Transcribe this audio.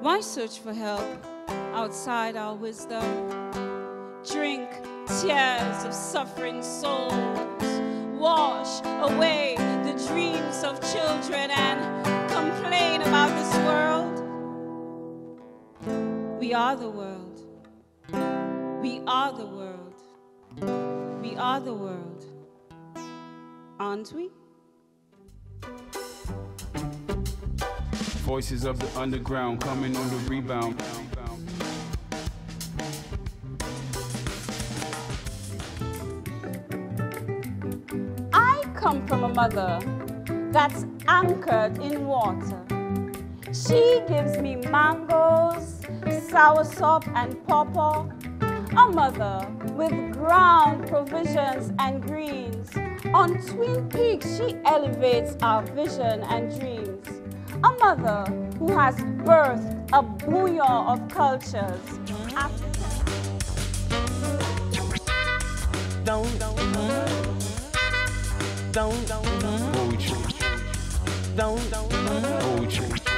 Why search for help outside our wisdom? Drink tears of suffering souls. Wash away the dreams of children and complain about this world. We are the world. We are the world. We are the world. Aren't we? Voices of the underground coming on the rebound. I come from a mother that's anchored in water. She gives me mangoes, soursop, and pawpaw. A mother with ground provisions and greens. On Twin Peaks, she elevates our vision and dreams. A mother who has birthed a bouillon of cultures. Poetry.